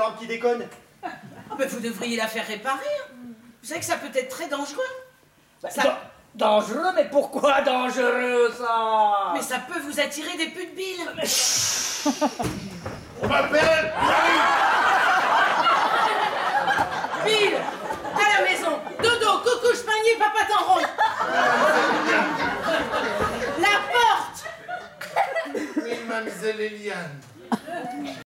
lampe qui déconne. Ah ben vous devriez la faire réparer. Vous savez que ça peut être très dangereux. Dangereux? Mais pourquoi dangereux, ça? Mais ça peut vous attirer des putes billes. On m'appelle Bill, à la maison. Dodo, coucouche, panier, papa t'en ronde. La porte. Oui, mademoiselle Eliane.